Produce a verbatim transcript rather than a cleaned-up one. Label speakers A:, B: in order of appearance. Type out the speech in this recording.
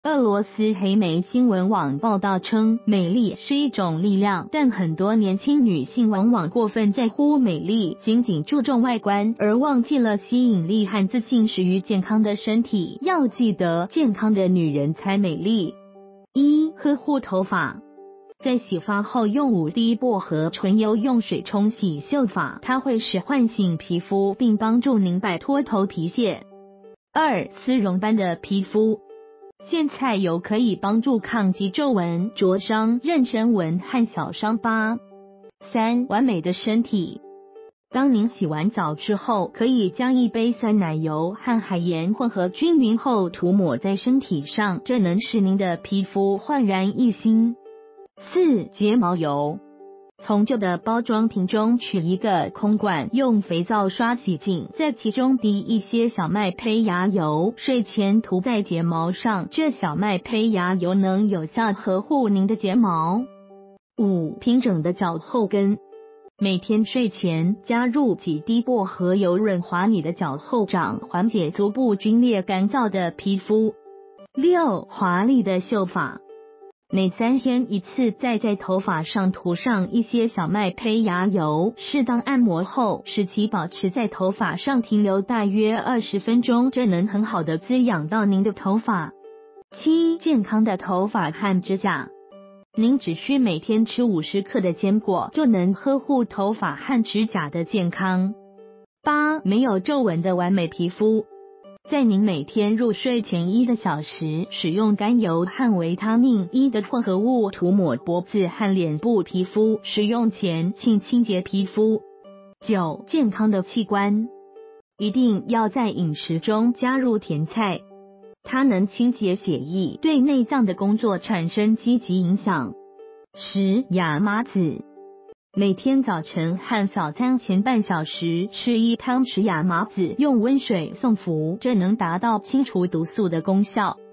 A: 俄罗斯黑莓新闻网报道称，美丽是一种力量，但很多年轻女性往往过分在乎美丽，仅仅注重外观，而忘记了吸引力和自信始于健康的身体。要记得，健康的女人才美丽。一、呵护头发。在洗发后用五滴薄荷纯油用水冲洗秀发，它会使唤醒皮肤，并帮助您摆脱头皮屑。二、丝绒般的皮肤。苋菜油可以帮助抗击皱纹、灼伤、妊娠纹和小伤疤。三、完美的身体。当您洗完澡之后，可以将一杯酸奶油和海盐混合均匀后涂抹在身体上，这能使您的皮肤焕然一新。四、睫毛油。从旧的包装瓶中取一个空罐，用肥皂刷洗净，在其中滴一些小麦胚芽油，睡前涂在睫毛上，这小麦胚芽油能有效呵护您的睫毛。五、平整的脚后跟。每天睡前加入几滴薄荷油，润滑你的脚后掌，缓解足部皲裂干燥的皮肤。六、华丽的秀发。每三天一次，再在头发上涂上一些小麦胚芽油，适当按摩后，使其保持在头发上停留大约二十分钟，这能很好的滋养到您的头发。七、健康的头发和指甲。您只需每天吃五十克的坚果，就能呵护头发和指甲的健康。八、没有皱纹的完美皮肤。在您每天入睡前一个小时，使用甘油和维他命 E 的混合物涂抹脖子和脸部皮肤，使用前请清洁皮肤。九、健康的器官。一定要在饮食中加入甜菜，它能清洁血液，对内脏的工作产生积极影响。十、亚麻籽。每天早晨和早餐前半小时吃一汤匙亚麻籽，用温水送服，这能达到清除毒素的功效。